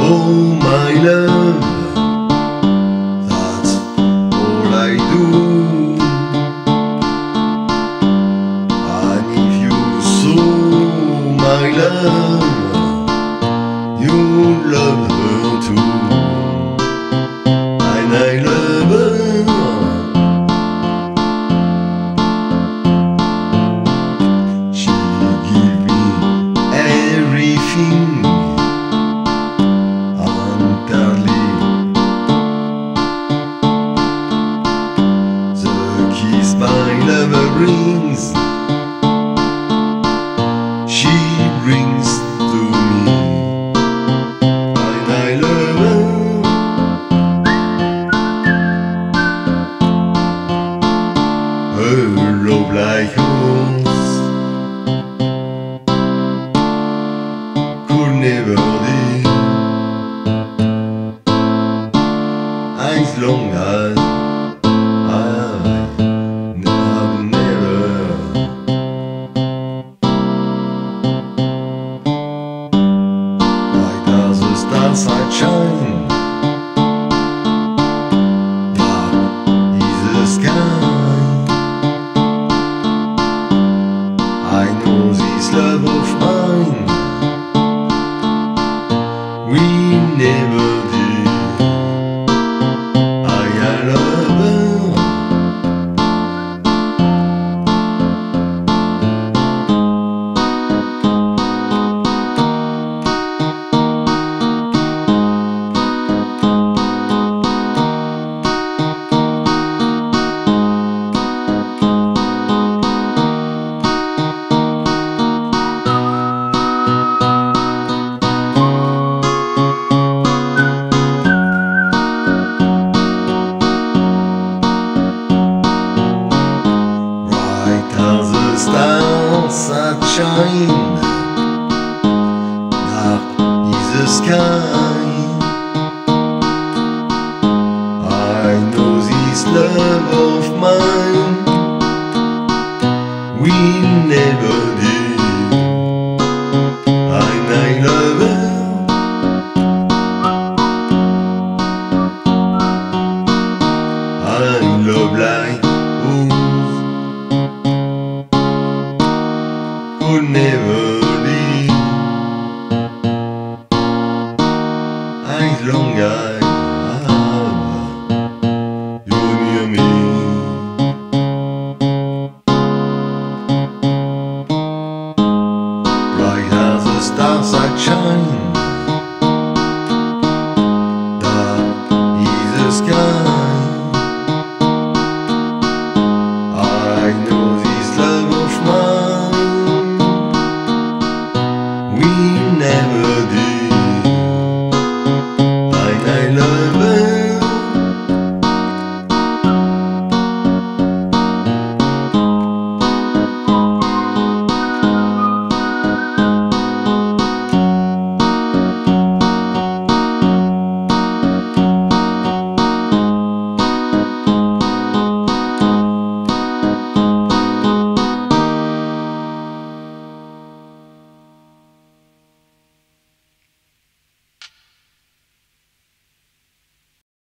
Oh my love, that's all I do. And if you saw my love, you love her too. And I love her. She give me everything. My lover brings, she brings to me, and I love her. A love like yours could never be, as long as stars I shine, dark is the sky. I know this love of mine we never did. I love her. Stars that shine, dark is the sky. I know this love of mine we never did, and I love her. I love like could never leave, as long as you're near me. Bright as the stars that shine, dark is the sky. I know this love of mine we